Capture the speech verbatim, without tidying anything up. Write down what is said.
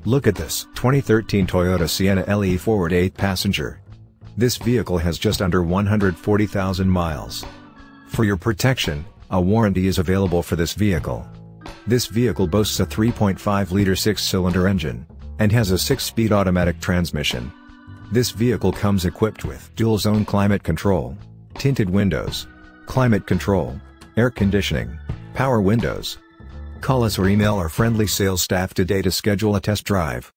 Look at this twenty thirteen Toyota Sienna L E Forward eight passenger. This vehicle has just under one hundred forty thousand miles. For your protection, a warranty is available for this vehicle. This vehicle boasts a three point five liter six-cylinder engine, and has a six-speed automatic transmission. This vehicle comes equipped with dual-zone climate control, tinted windows, climate control, air conditioning, power windows. Call us or email our friendly sales staff today to schedule a test drive.